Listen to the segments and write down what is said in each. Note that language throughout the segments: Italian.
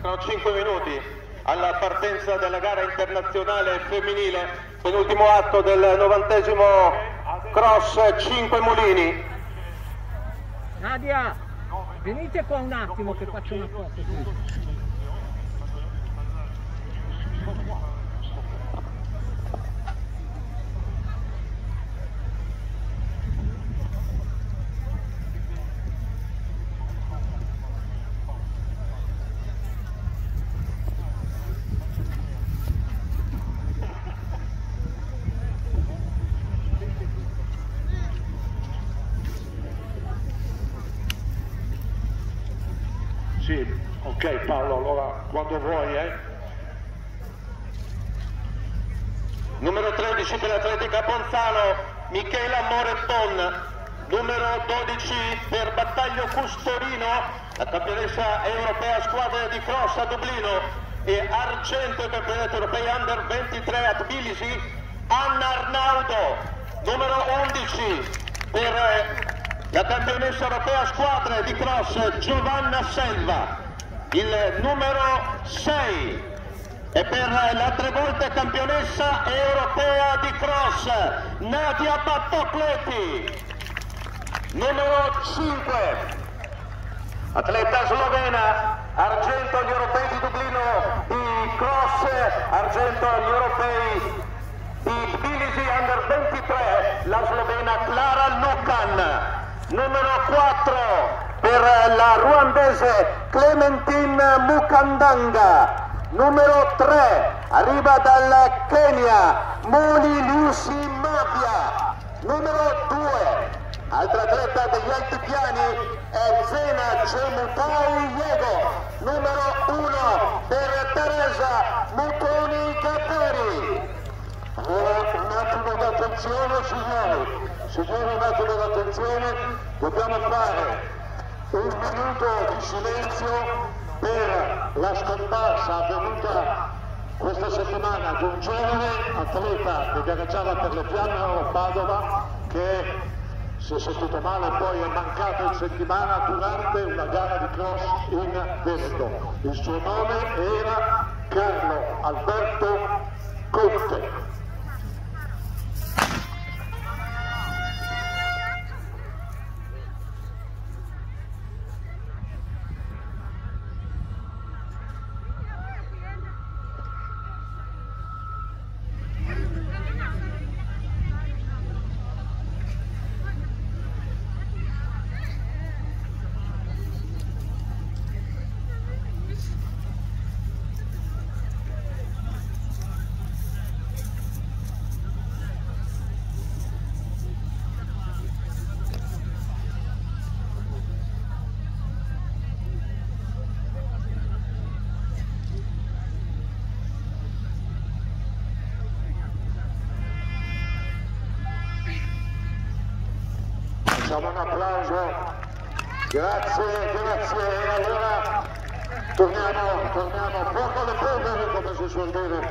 Mancano 5 minuti alla partenza della gara internazionale femminile, penultimo atto del 90° cross 5 mulini. Nadia, venite qua un attimo che faccio una foto qui. Sì, ok Paolo, allora quando vuoi, Numero 13 per l'Atletica Ponzano, Michela Moretton. Numero 12 per Battaglio Custorino, la campionessa europea squadra di cross a Dublino, e argento ai campionati europei Under 23 a Tbilisi, Anna Arnaudo. Numero 11 per la campionessa europea squadre di cross Giovanna Selva. Il numero 6 è per la 3 volte campionessa europea di cross Nadia Battocleti. Numero 5 atleta slovena, argento agli europei di Dublino di cross, argento agli europei di Tbilisi Under 23, la slovena Clara Lucan. Numero 4 per la ruandese Clementine Mukandanga. Numero 3 arriva dal Kenya Moni Lucy Mafia. Numero 2, altra atleta degli altipiani, è Zena Cemutai Yego. Numero 1 per Teresa Mutoni Caperi. Un attimo d'attenzione signori. Signori, un attimo d'attenzione, dobbiamo fare un minuto di silenzio per la scomparsa avvenuta questa settimana di un giovane atleta che gareggiava per le Fiamme a Padova, che si è sentito male e poi è mancato in settimana durante una gara di cross in Veneto. Il suo nome era Carlo Alberto Conte. Facciamo un applauso, grazie. Allora torniamo poco alle polvere, come si suol dire.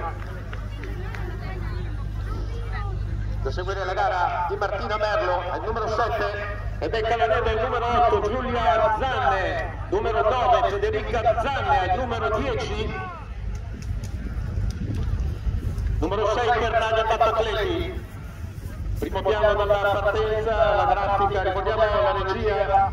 Da seguire la gara di Martina Merlo, al numero 7 e becca la neve il numero 8 Giulia Zanne, numero 9 Federica Zanne, al numero 10 numero 6 per Nadia Battocleti. Primo piano dalla partenza, la grafica, ricordiamo la regia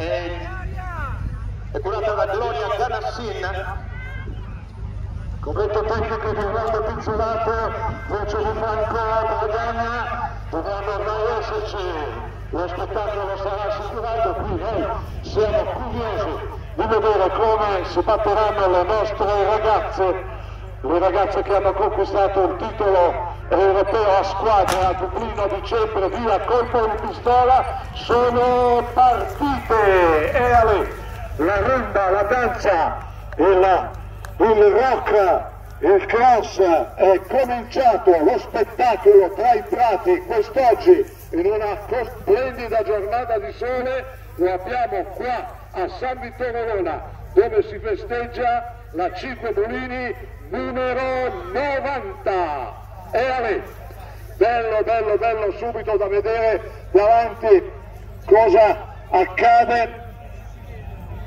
è curata da Gloria Ganassin. Commento tecnico di Ronaldo Pizzolato, voce di Franco Bradagna, dovranno ormai esserci, lo spettacolo sarà assicurato, qui noi siamo curiosi di vedere come si batteranno le nostre ragazze, le ragazze che hanno conquistato il titolo europeo a squadra a Dublino a dicembre via colpo di pistola. Sono partite e Ale, la rumba, la danza, il rock, il cross è cominciato, lo spettacolo tra i prati quest'oggi in una splendida giornata di sole. Lo abbiamo qua a San Vittore Lona, dove si festeggia la 5 Mulini numero 90. E Ale, bello subito da vedere davanti cosa accade.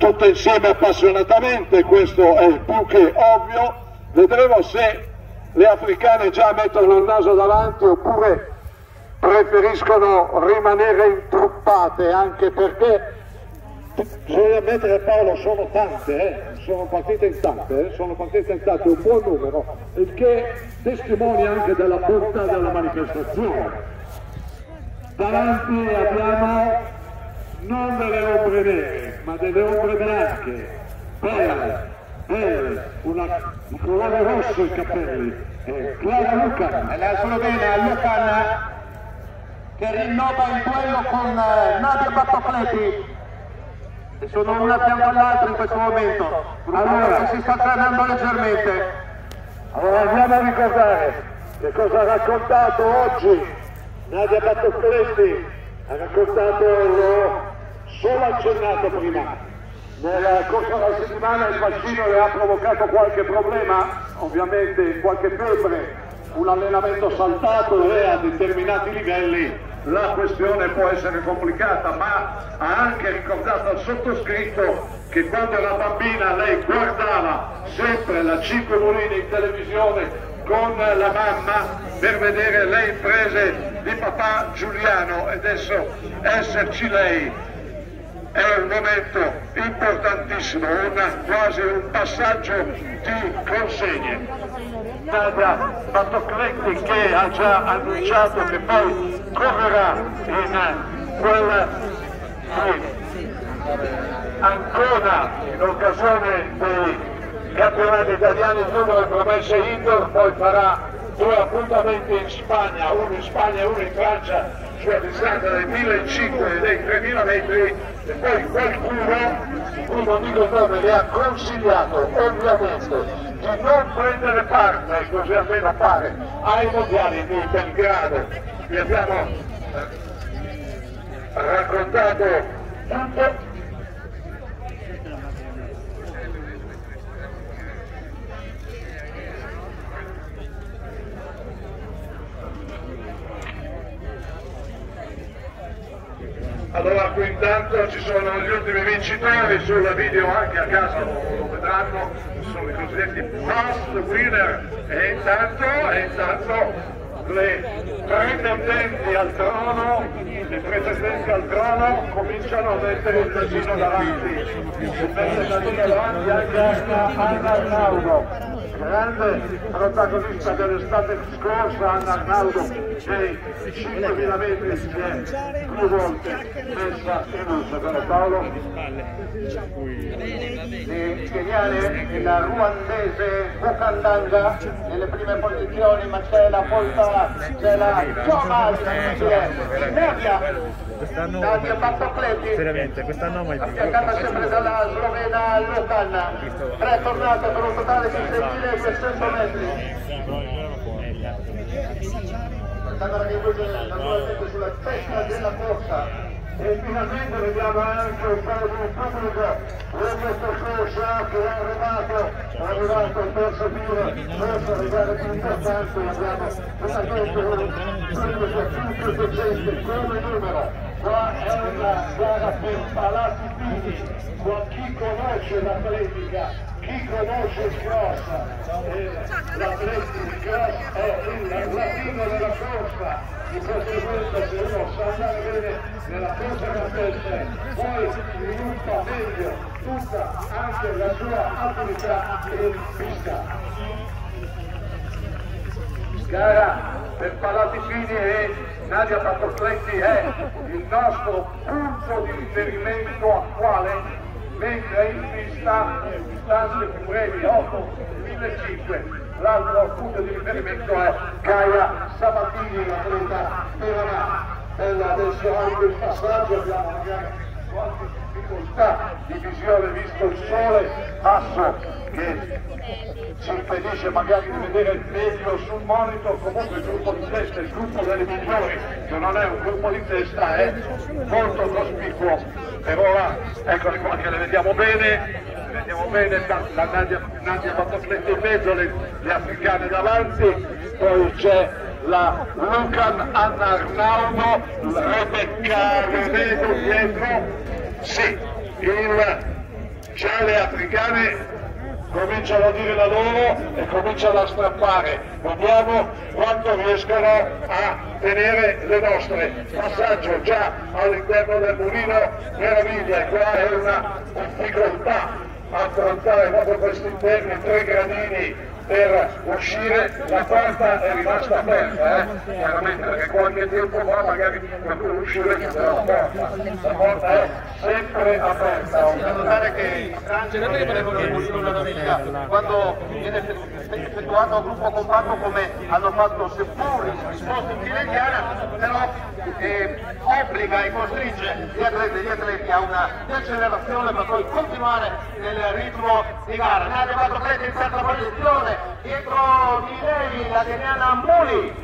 tutto insieme appassionatamente, questo è più che ovvio. Vedremo se le africane già mettono il naso davanti oppure preferiscono rimanere intruppate, anche perché bisogna ammettere, Paolo, sono tante, sono partite in tante, un buon numero, il che testimonia anche della bontà della manifestazione. Davanti abbiamo non delle ombre nere, ma delle ombre bianche, belle, di colore rosso i capelli, Clara Lucan. E la Slovenia Lucan che rinnova il duello con Nadia Battocleti. Sono una a fianco all'altra in questo momento. Allora, che si sta frenando leggermente. Allora andiamo a ricordare che cosa ha raccontato oggi Nadia Battocleti. Ha raccontato, l'ho solo accennato prima, nella corsa della settimana il vaccino le ha provocato qualche problema, ovviamente qualche febbre, un allenamento saltato e a determinati livelli la questione può essere complicata, ma ha anche ricordato al sottoscritto che quando era bambina lei guardava sempre la 5 Mulini in televisione con la mamma per vedere le imprese di papà Giuliano, e adesso esserci lei è un momento importantissimo, quasi un passaggio di consegne. Nadia Battocleti che ha già annunciato che poi correrà in quel Ancona in occasione dei campionati italiani numero promesse indoor, poi farà 2 appuntamenti in Spagna, uno in Spagna e uno in Francia, sulla distanza dei 1500 e dei 3000 metri, e poi qualcuno, cui non dico il nome, le ha consigliato ovviamente di non prendere parte, così almeno pare, ai mondiali di Belgrado. Vi abbiamo raccontato tutto. Allora, qui intanto ci sono gli ultimi vincitori, sul video anche a casa lo vedranno, sono i cosiddetti past winner, e intanto le pretendenti al trono cominciano a mettere il nasino davanti, anche Anna Arnaudo, grande protagonista dell'estate scorsa. Anna Arnaudo dei 5.000 metri si è più volte messa in uso, però Paolo. Le keniane, il ruandese Bukandanga nelle prime posizioni, ma c'è la giovane Nadia Battocleti, veramente quest'anno mai più affiancata sempre dalla slovena Lucan, 3 tornate per un totale di 6.200 metri. Stanno raggiungendo naturalmente sulla testa della corsa. E finalmente vediamo anche un po' di pubblico in questa corsa che è arrivato il terzo giro, questa è la gara più importante. Abbiamo finalmente un pubblico decente come numero. Qua è una gara per Palazzi Pini, qua chi conosce l'atletica, chi conosce il cross, l'atletica è il latino della corsa. Di conseguenza, se uno sa andare bene nella corsa campestre, poi sviluppa meglio tutta anche la sua attività in pista. Gara per Palazzi Pini e Nadia Battocleti è il nostro punto di riferimento attuale, mentre in pista distanze più brevi, 8.500. L'altro punto di riferimento è Gaia Sabatini, l'atleta peruana. Adesso anche il passaggio, abbiamo magari qualche difficoltà di visione visto il sole basso che ci impedisce magari di vedere meglio sul monitor. Comunque il gruppo di testa, il gruppo delle migliori, che non è un gruppo di testa, è molto cospicuo. Per ora, eccole qua che le vediamo bene. Vediamo bene la Nadia Battocleti in mezzo, le africane davanti, poi c'è la Lucan Anna Arnaudo, Rebecca Renedo dietro, sì, il già le africane cominciano a dire la loro e cominciano a strappare. Vediamo quanto riescono a tenere le nostre. Passaggio già all'interno del mulino, meraviglia, e qua è una difficoltà affrontare proprio questi interni 3 gradini per uscire. La porta è rimasta aperta, chiaramente, perché qualche tempo fa magari per uscire chiudeva la porta è sempre aperta. Da notare che in Francia una domenica, quando viene effettuato un gruppo compatto come hanno fatto seppur disposti in fila indiana, però obbliga e costringe gli atleti a una decelerazione per poi continuare nel ritmo di gara. Nadia Battocletti in terza posizione, dietro di lei la keniana Muli.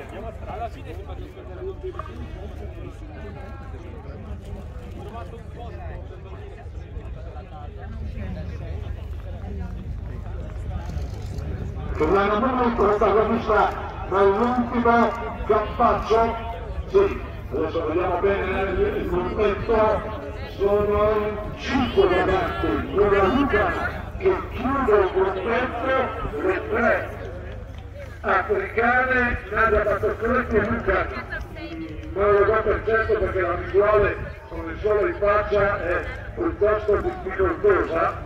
Keniana Muli protagonista dell'ultimo campaccio. Sì, adesso vediamo bene il movimento, sono in 5 ragazzi, con la Luca che chiude il gruppetto, le 3 africane, Nadia Battocletti e Luca. Non lo do per certo perché la visuale con il sole in faccia è piuttosto difficoltosa.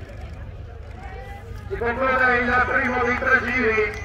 Si conclude il primo di 3 giri.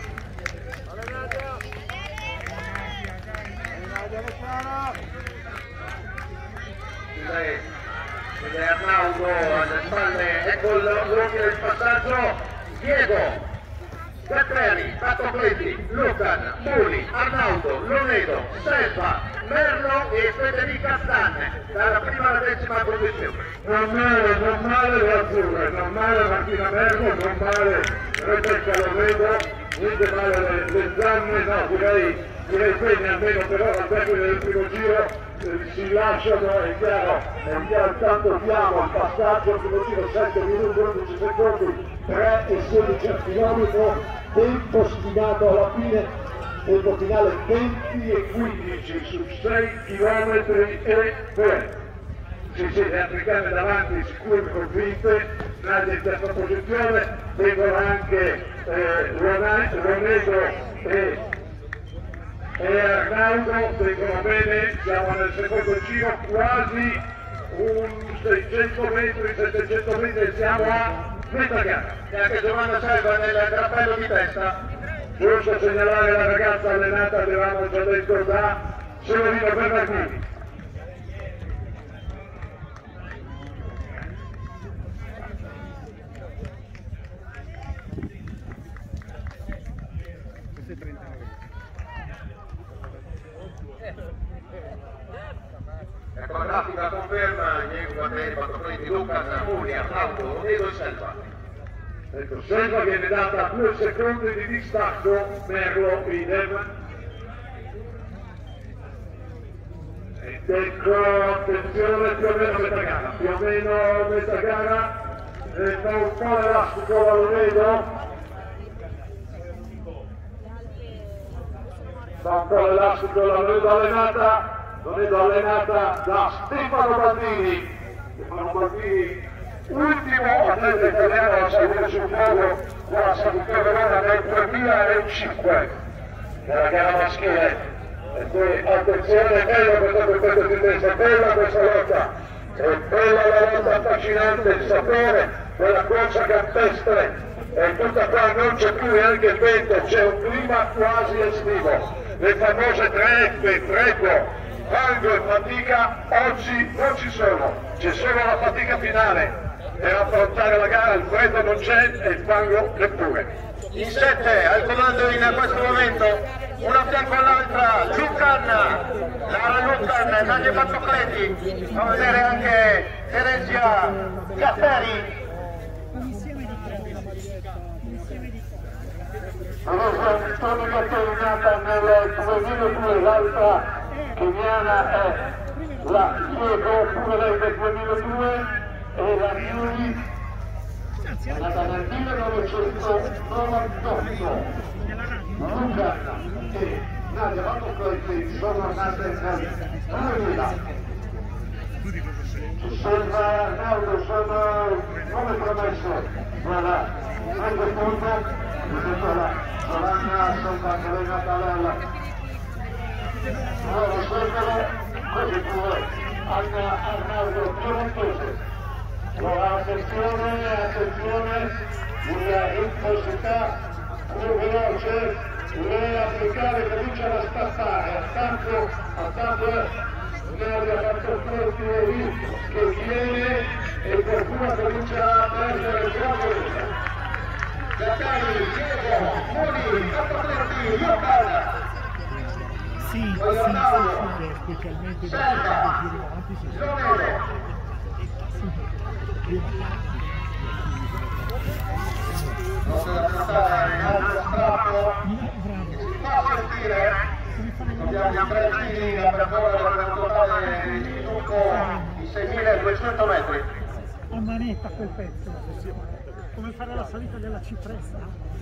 Arnaudo alle spalle, ecco l'ordine del passaggio. Diego, Gatteri, Battocletti, Lucan, Muli, Arnaudo, Lonedo, Selva, Merlo e Federica Stanne, dalla prima alla 10ª posizione. Non male le azzurre, non male Martina Merlo, non male Rebecca Lonedo, niente male le zanne, no, direi bene, almeno per ora al termine del primo giro si lasciano, è chiaro tanto fiamo il passaggio, il primo giro 7 minuti 11 secondi, 3 e 16 al chilometro, tempo stimato alla fine, tempo finale 20 e 15 su 6 chilometri e 3. Sì, le africane davanti sicure convinte, Nadia in terza posizione, vengono anche Lonedo e Arnaudo, vengono bene, siamo nel secondo giro, quasi un 600 metri, 700 metri, siamo a metà gara. E anche Giovanna Selva nel cappello di testa. Giusto segnalare la ragazza allenata, avevamo già detto, da Severino Bernardini. Ecco la grafica conferma Diego, Gatteri, Battocletti, Lucan, Muli, Arnaudo, Lonedo e Selva. Ecco, Selva viene data 2 secondi di distacco, Merlo idem. Ed ecco, attenzione, più o meno metà gara, fa un po' l'elastico la Lonedo. Fa un po' l'elastico la Lonedo allenata da Stefano Baldini. Ultimo atleta italiano a salire sul podio della Salute Verona nel 2005 nella gara maschile. E poi attenzione, bella questa competizione di testa, bella questa lotta, è bella la lotta affascinante, il sapore della corsa campestre, e tutta qua non c'è più neanche il vento, c'è un clima quasi estivo. Le famose 3F, tregua, fango e fatica, oggi non ci sono, c'è solo la fatica finale per affrontare la gara, il freddo non c'è e il fango neppure. In 7 al comando in questo momento, una a fianco all'altra, Lucan, Lara Lucan, Nadia Battocletti, fa vedere anche Teresia Gatteri. Adesso Vittorio Gatteri nata nel 2002, l'altra keniana è la Diego, pure lei del 2002, e la Yuri è nata nel 1998. Lucan e Nadia Battocletti sono nate nel 2000. Selva e Arnaudo sono come promesso dalla Angelo Punto, la Giovanna Santa Elena Tallella. Allora seguono così pure Anna Arnaldo Piemontese. Allora attenzione, una intensità più veloce, le africane cominciano a spazzare, attacco Nadia Bartolomei che viene e qualcuno comincia a perdere il gioco. Gattari, Diego, Moni, Cappelletti, Locana. Sì, specialmente Serva, Lomelo. Non deve portare in alto strappo, si fa sentire, abbiamo 3 giri da percorrere per un totale di tutto di 6.200 metri. a manetta quel pezzo, come fare la salita della cipressa.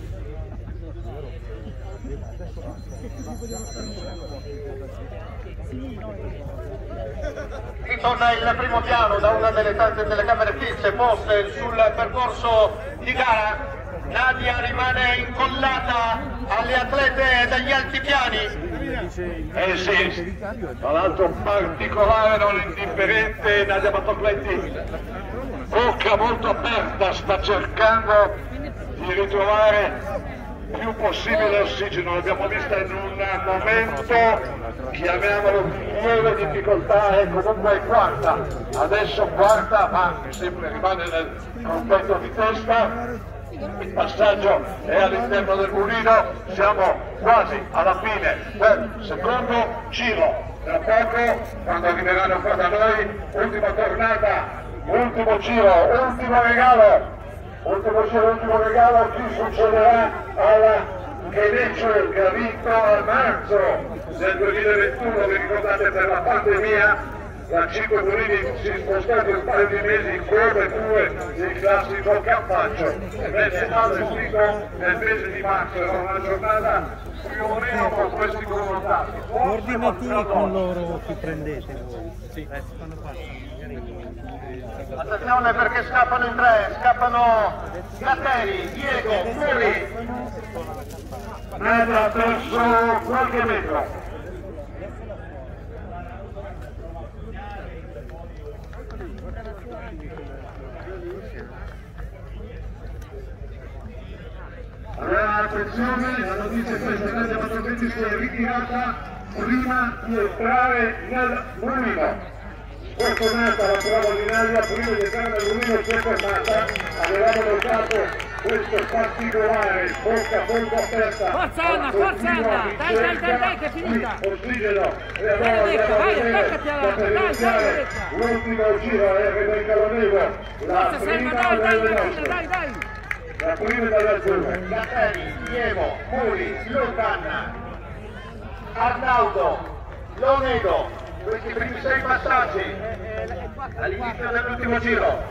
Ritorna il primo piano da una delle tante telecamere fisse poste sul percorso di gara. Nadia rimane incollata alle atlete dagli altipiani. Sì, tra l'altro particolare, non indifferente, Nadia Bartolomei, bocca molto aperta, sta cercando di ritrovare più possibile ossigeno. L'abbiamo vista in un momento, chiamiamolo di lieve difficoltà, e comunque è quarta, adesso quarta, ma sempre rimane nel completo di testa. Il passaggio è all'interno del mulino, siamo quasi alla fine del secondo giro. Tra poco, quando arriveranno qua da noi, ultima tornata, ultimo giro, ultimo regalo. Ultimo giro, ultimo regalo, chi succederà alla Chenecio che ha vinto a marzo del 2021, vi ricordate, per la pandemia. La 5 Mulini si è spostato un paio di mesi come pure il classico Campaccio e venne allestito nel mese di marzo. Era una giornata più o meno con questi connottati. Coordinativi con loro che prendete voi. Sì. Quando passano. Attenzione perché scappano in 3, scappano Gatteri, Diego, Muri. Nadia ha perso qualche metro. Allora attenzione, la notizia è questa: Nadia Bartolomei si è ritirata prima di entrare nel mulino. Sfortunata la prova di Nadia, prima di entrare nel mulino si è fermata. Avevamo notato questo particolare, bocca molto aperta. Forza Anna, forza Anna! Dai, che è finita! Ossigeno, e allora Dai, andiamo a Rebecca, vedere dai, Rebecca. l'ultimo giro è Rebecca Lonevo, la prima delle nostre. Dai! La prima delle altre. Gatteri, Diego, Muri, Locanna, Arnaldo, Lonedo, questi primi 6 passaggi all'inizio dell'ultimo giro.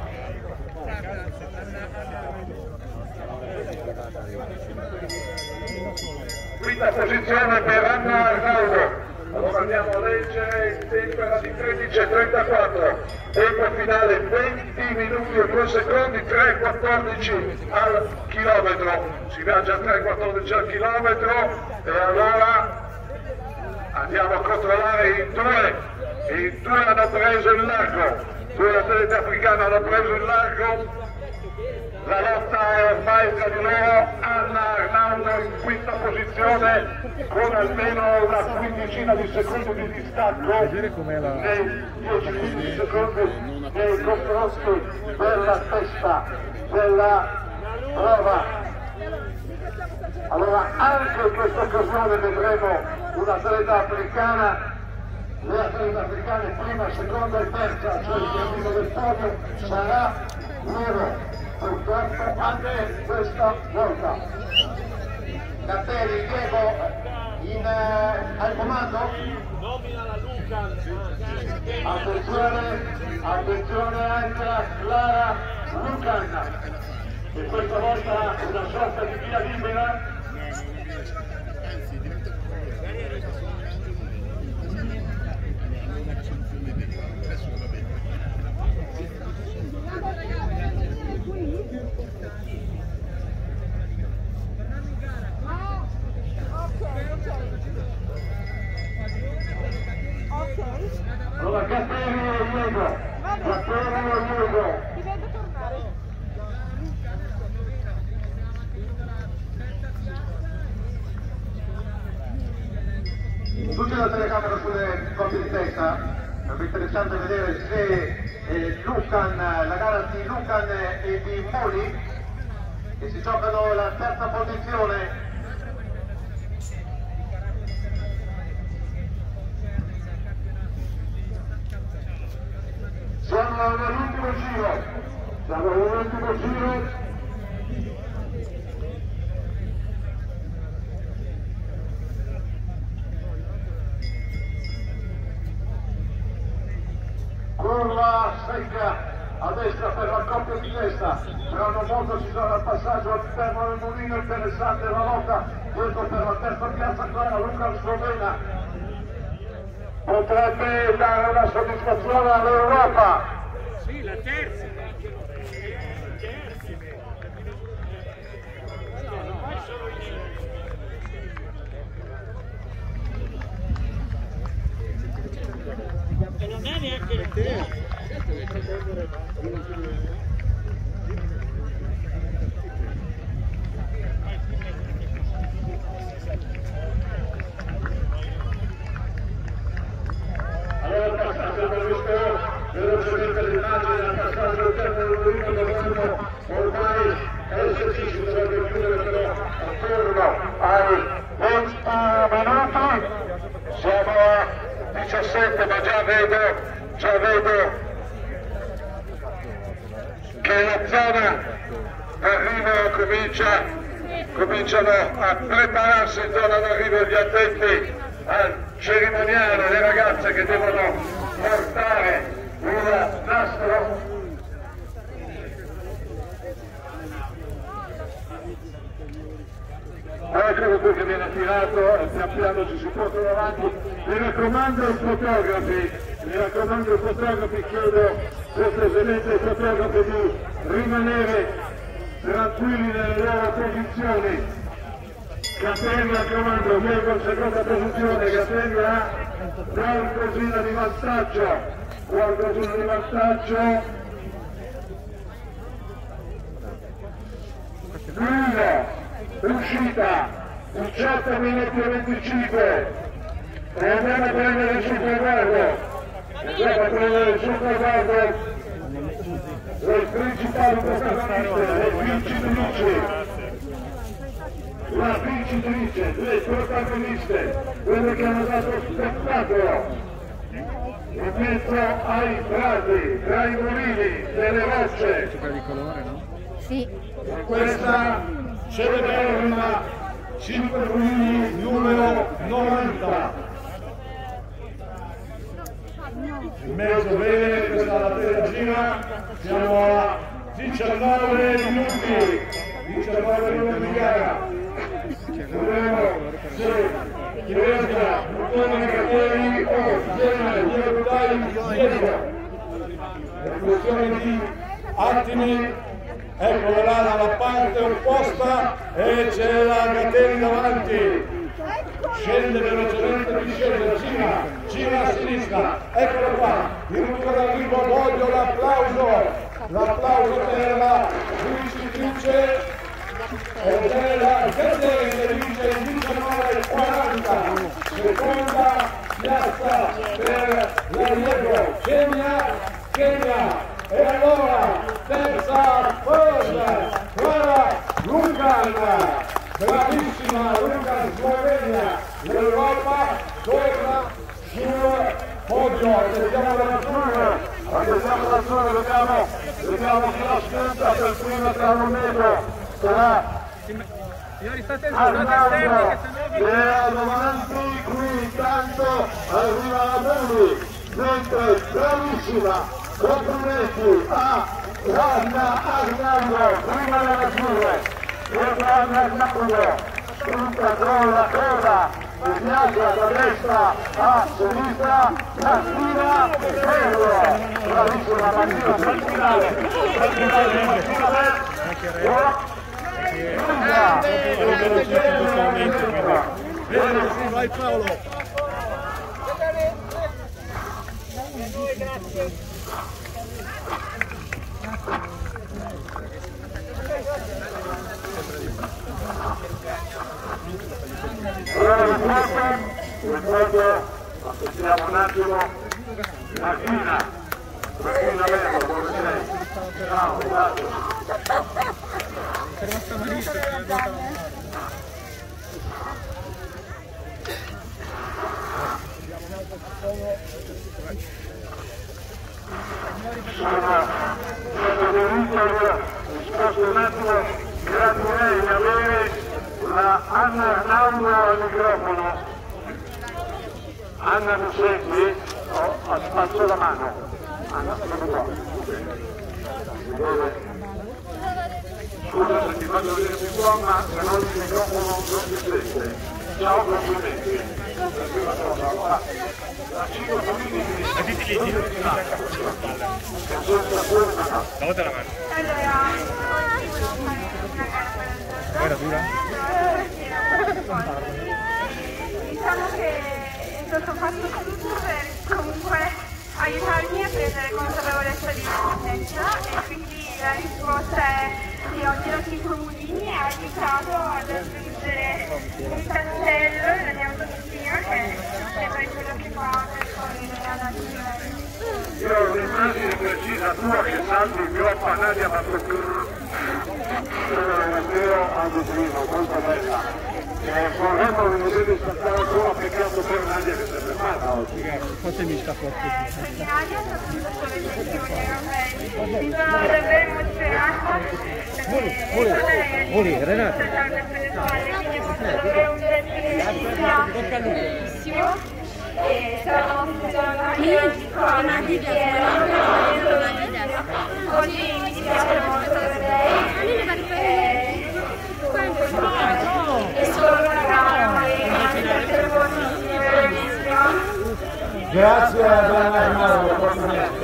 Quinta posizione per Anna Arnaldo. Allora andiamo a leggere, il tempo era di 13:34, tempo finale 20 minuti e 2 secondi, 3:14 al chilometro, si viaggia a 3:14 al chilometro. E allora andiamo a controllare in due hanno preso il largo, 2 atleti africani hanno preso il largo. La lotta è ormai tra di loro. Anna Arnaldo in quinta posizione con almeno una quindicina di secondi di distacco nei 10-15 secondi nei confronti della testa della prova. Allora anche in questa occasione vedremo un'atleta africana. Le atlete africane prima, seconda e terza, cioè il cammino del podio sarà loro. Purtroppo anche questa volta. Gatteri, Diego, al comando? Attenzione anche a Clara Lucan, che questa volta una sorta di via libera. Ti vedo tornare. Tutti la telecamera sulle coppie di testa, è interessante vedere se Lucan, la gara di Lucan e di Moli, che si giocano la terza posizione. Siamo all'ultimo giro, curva secca a destra per la coppia di testa, saranno molto, ci sarà il passaggio all'interno del mulino, interessante la lotta, dietro per la terza piazza ancora Luca Slovena, potrebbe dare una soddisfazione all'Europa. Sì, la terza. E non è neanche il te. Allora il passaggio abbiamo visto velocemente l'immagine del passaggio all'interno del mulino, dovremmo ormai esserci, si dovrebbe chiudere però attorno ai 20 minuti, siamo a 17 ma già vedo che la zona d'arrivo cominciano a prepararsi in zona d'arrivo gli addetti al cerimoniale, le ragazze che devono portare il nastro. Ecco qui che viene tirato e pian piano ci si porta avanti. Mi raccomando ai fotografi, chiedo cortesemente ai fotografi di rimanere tranquilli nelle loro posizioni. Catania al comando, Diego in seconda posizione, Catania ha qualcosina di vantaggio, uscita 18 minuti e 25 e andiamo a prendere il superguardo, le principali protagoniste, la vincitrice, le protagoniste, quelle che hanno dato spettacolo in mezzo ai prati, tra i mulini, delle rocce. Sì. Questa celeberrima 5 mulini numero 90. In mezzo bene, questa è la terza gira, siamo a 19 minuti di gara. Vedremo se Chiesa, Buttone Cateri o Zena, Diego Dai, dietro. È questione di attimi, ecco là dalla parte opposta e c'è la Cateri davanti. Scende velocemente, gira a sinistra, eccolo qua, in punto d'arrivo voglio l'applauso per la vincitrice ed è la Cateri che vince il 19:40, seconda piazza per l'Ariego, Kenya, e allora terza cosa, Clara Lucan, bravissima Lucan Slovenia, l'Europa torna sul podio, vediamo l'azzurro, vediamo chi la spunta per prima tra Romero, sarà Signori, state Arnaldo, che è davanti, qui intanto arriva la Muli, mentre bravissima, complimenti a Arnaldo, prima della Giure, dietro Arnaldo, spunta con la coda, e viaggia da destra a sinistra, Martina Pedro, bravissima Martina, sul finale di Martina vai Paolo. vediamo un attimo. Martina Merlo, dove sei? Ciao, grazie. Sposto un attimo, gradirei di avere la Anna Arnaldo al microfono. Anna, mi senti? Alzo la mano. Anna, sono qua. Scusa se ti faccio vedere più qua, ma se non il microfono non si sente. Ciao, complimenti. La prima cosa, la 5 famiglie Lavate la mano. Era dura? Diciamo che è stato fatto tutto per comunque aiutarmi a prendere consapevolezza di me stessa e quindi la risposta è sì, ho girato i comuni e ha aiutato ad aggiungere un tassello nella mia autostima che è poi quello che fa per correre alla natura. Io ho un'immagine precisa tua che salvi in groppa Nadia Battocur. Matteo Andrino, molto bella. Vorremmo vedere saltare ancora, peccato per Nadia che si è fermata oggi. Fatemi scappare. Quindi Nadia è stata una sua lezione, mi sono davvero emozionata Voli, Renato. quindi è stato davvero un gesto bellissimo. E sono anche oggi con oggi mi dispiace molto per lei e solo una gara Grazie a Mario.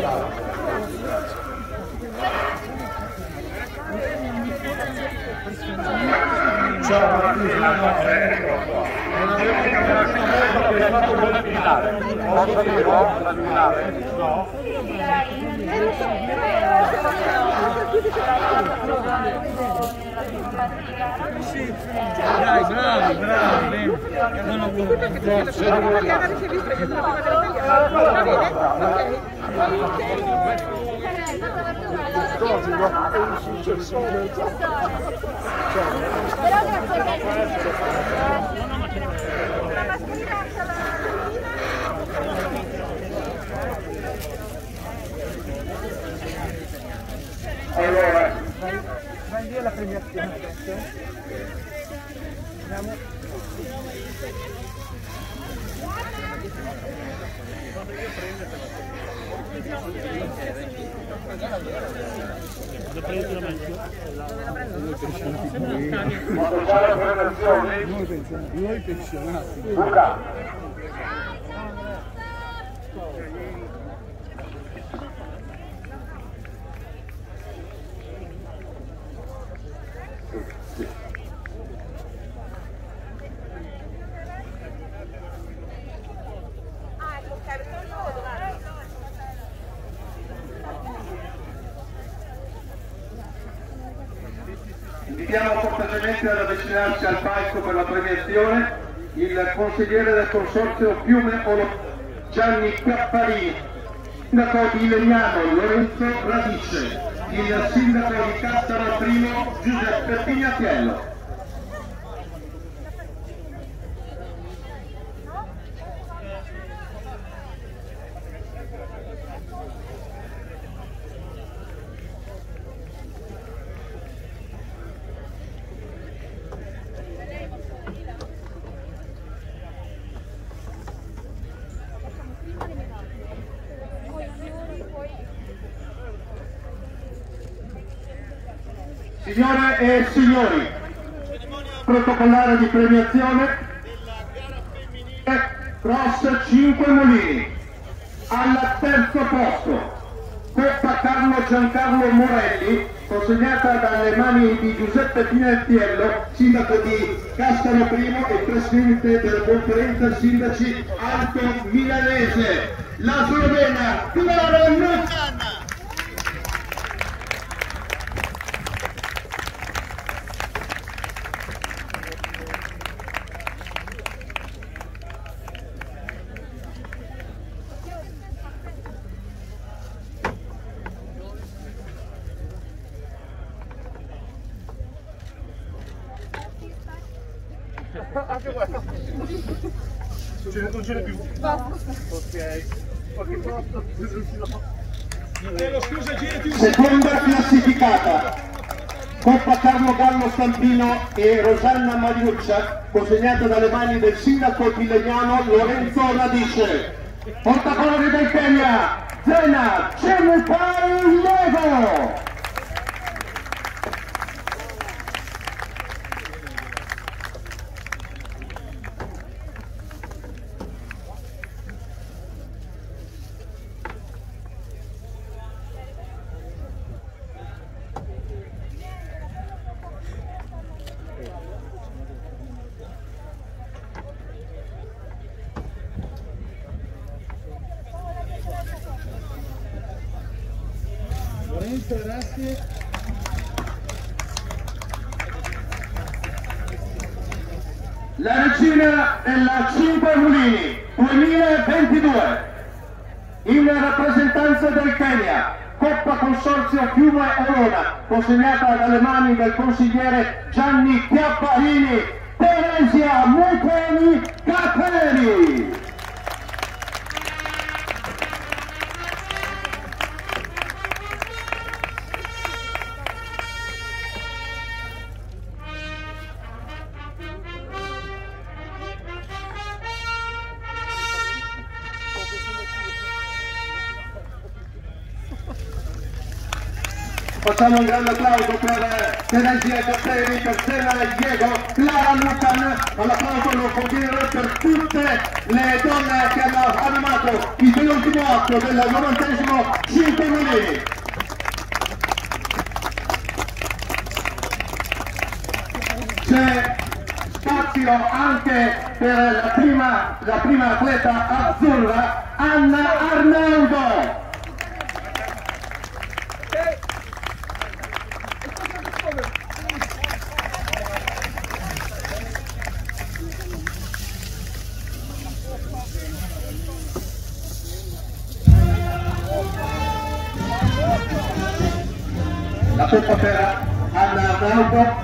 Ciao Martina, non avevo cambiato molto che hai fatto bene finale. Posso dirlo? La finale? No? Sì, dai, bravi, non ho Allora, vai via la premiazione adesso. Andiamo. Noi pensionati. Luca. Invitiamo cortesemente ad avvicinarsi al palco per la premiazione il consigliere del consorzio Fiume Gianni Chiapparini, il sindaco di Legnano Lorenzo Radice, il sindaco di Cassaro I Giuseppe Pignatiello. Signore e signori, protocollare di premiazione della gara femminile Cross 5 Mulini. Al terzo posto, Coppa Carlo Giancarlo Morelli, consegnata dalle mani di Giuseppe Pignatiello, sindaco di Cassaro I e presidente della conferenza sindaci Alto Milanese. La slovena Clara Lucan. Non ce n'è più. Ok. Qualche posto. Scusa, girati un seconda classificata, Coppa Carlo Gallo Stampino e Rosanna Mariuccia, consegnata dalle mani del sindaco tilegnano Lorenzo Radice. Portacolori del Kenya, Zena Chemupai Lego. Grazie. La regina della 5 Mulini 2022 in rappresentanza del Kenya, Coppa Consorzio Fiume Olona, consegnata dalle mani del consigliere Gianni Chiapparini, Teresia Muteni Caperi. Facciamo un grande applauso per Teresia Caperi, per Sena Diego, Clara Lucan, all'applauso lo conviene per tutte le donne che hanno animato il penultimo atto del 90° 5 Mulini. C'è spazio anche per la prima atleta azzurra, Anna Arnaudo. La coppa per Anna Arnaudo.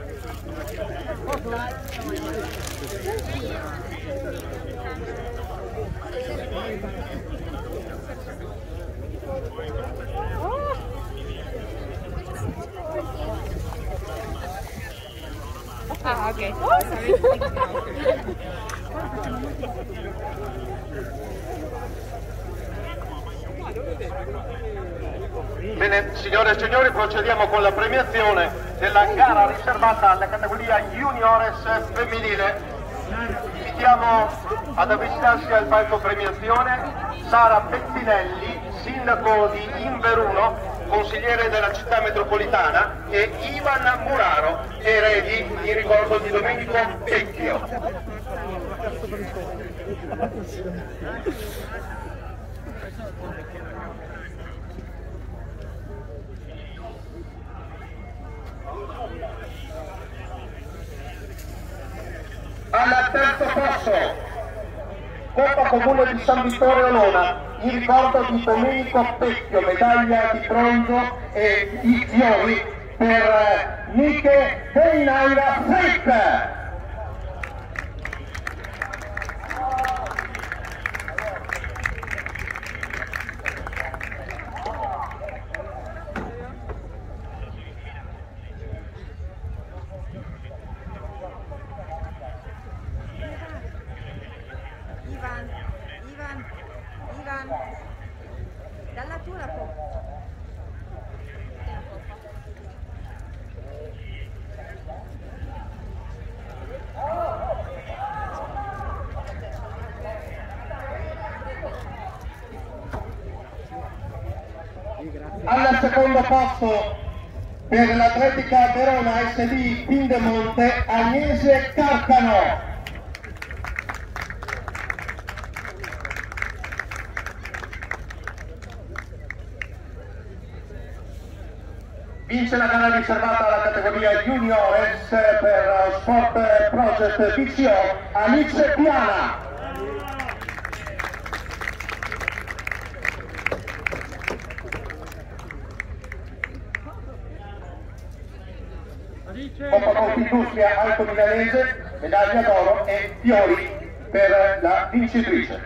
Ah, ok. Bene, signore e signori, procediamo con la premiazione della gara riservata alla categoria juniores femminile. Invitiamo ad avvicinarsi al palco premiazione Sara Pettinelli, sindaco di Inveruno, consigliere della città metropolitana, e Ivan Muraro, eredi in ricordo di Domenico Vecchio. Al terzo posto, Coppa Comune di San Vittorio Lona, in ricordo di Domenico Vecchio, medaglia di bronzo e i fiori per Nike Deinaira Frick. Ivan, dalla tua la coppa. Al secondo posto per l'Atletica Verona SD Pindemonte, Agnese Carcano. Vince la gara riservata alla categoria juniores per Sport Project BCO, Alice Piana. Coppa Confindustria Alto Milanese, medaglia d'oro e fiori per la vincitrice.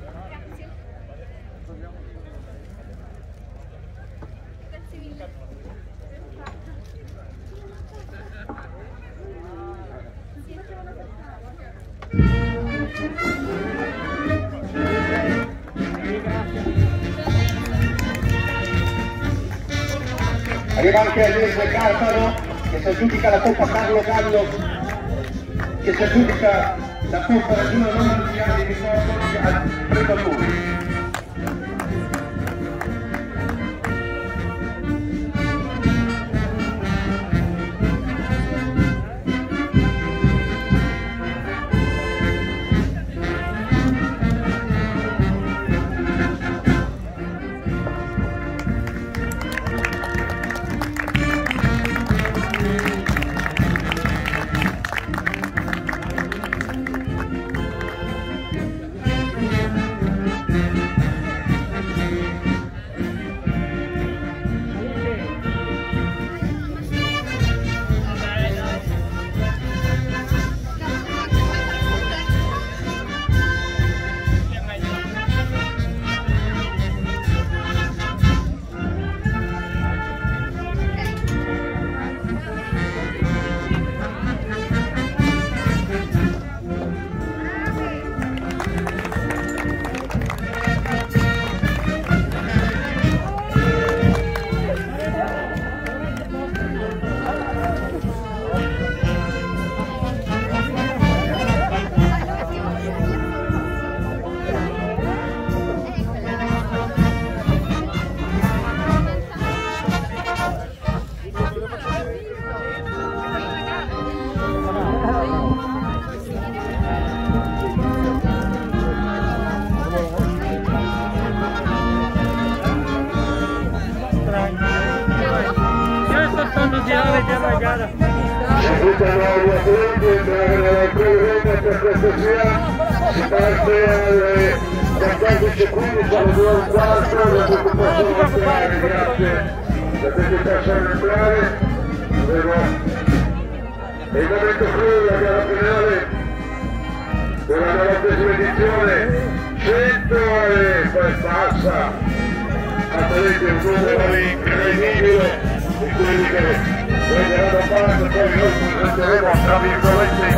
Arriva anche Agnese Carcano, che si aggiudica la Coppa Carlo Gallo, che si aggiudica la Coppa Regione non mondiale di ricordo al primo turno. Invitano gli atleti a entrare nella prima per cortesia, si parte alle 14:15 alle 2:15, la gente possono entrare, grazie, la gente possono entrare, è il momento clou della gara finale della 90ª edizione, 100 e poi passa, atleti un numero incredibile di quelli che prenderanno parte, poi noi presenteremo tra virgolette